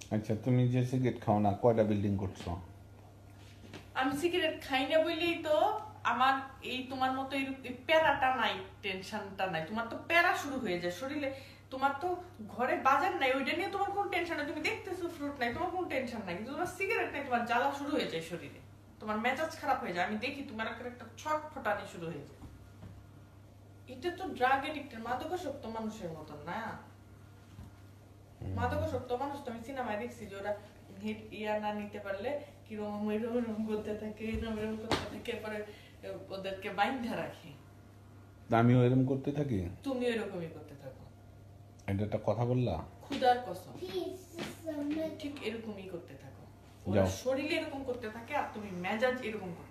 আচ্ছা, তুমি যে সিগারেট খাও না, কয়টা বিল্ডিং করছো? আমি সিগারেট খাই না বলেই তো আমার এই তোমার মতো এই প্যারাটা নাই, টেনশনটা নাই। তোমার তো প্যারা শুরু হয়ে যায় শরীরে, তোমার তো ঘরে বাজার নাই, ওইটা নিয়ে তোমার কোনো টেনশন নাই। তুমি দেখতেছো ফ্রুট নাই, তোমার কোনো টেনশন নাই। কিন্তু তোমার সিগারেট নাই, তোমার জ্বালা শুরু হয়ে যায় শরীরে, তোমার মেজাজ খারাপ হয়ে যায়। আমি দেখি তোমার একটা ছটফটানি শুরু হয়ে যায়। এটা তো ড্রাগ এডিক্টের, মাদকাসক্ত মানুষের মতন না। মাদকাসক্ত মানুষ তো আমি সিনেমায় দেখছি যে ওরা ইয়া না নিতে পারলে কিরকম এরকম করতে থাকে, এরকম করতে থাকে, পরে ওদেরকে বাইন্ধা রাখে। আমিও এরকম করতে থাকি, তুমি এরকমই করতে থাকো। এটা একটা কথা বললা, খুদার কসম ঠিক এরকমই করতে থাকো। ওরা শরীরে এরকম করতে থাকে আর তুমি মেজাজ এরকম করতে